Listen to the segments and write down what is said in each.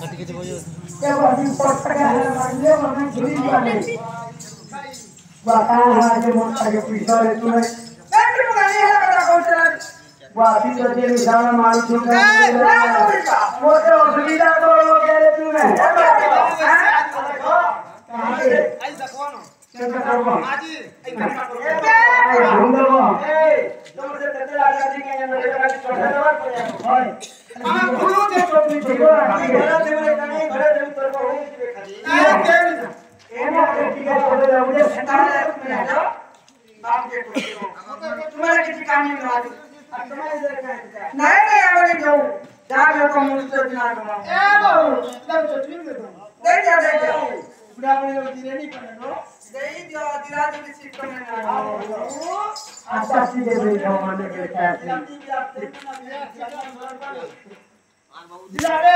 क्या बात पट्टा का है मांगे वरना झुरी वाले बाका हाजे मोटा के पीछा ले तू नहीं तो गाड़ी है करा कोचर वापी तो जे निशान मार चुका है वो तो सुविधा तो के ले तू नहीं कहां से आई सकवानो क्या करबो आजी ए ढूंढबो ए तुम से तेरे आजादी के अंदर गाड़ी छोड़ देवा ओए आ खुलो दे तो पीछे घरा देवे कने घरे देव तो हो के खाली ए एना ठीक है छोड़ दे मुझे सटाल में आ जाओ बाप के तुम्हारा किसी काम नहीं आ तुम्हारे इधर क्या नहीं आवे जाओ जा मेरे को मुझसे बिना कमाओ ए बाबू तब तो ठीक है दे जा बुढ़ा बड़े लोग धीरे नहीं करने दो दे दियो दिला दे किसी को नहीं आ अच्छा सीधे बैठो माने के क्या दिला रे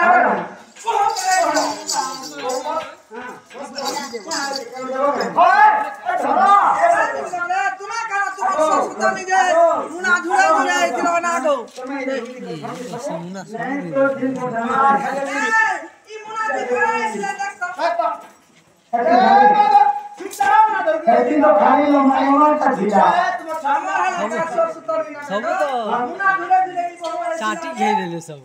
चाटी घेर ले सब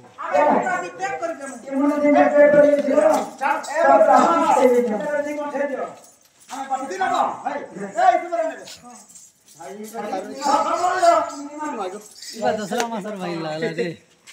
दूसरा मास्टर भाई लागला रे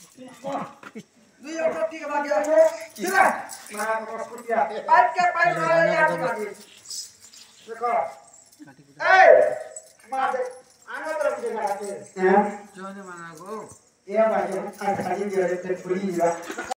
दुई ऑटो ठीक बाकी है दिला मैं कुटिया पाइप के पाइप वाले आके बाकी देखो ए मार दे आना तरफ से लगाते हैं जोने माना को ये भाई आज खाली दे रहे थे पूरी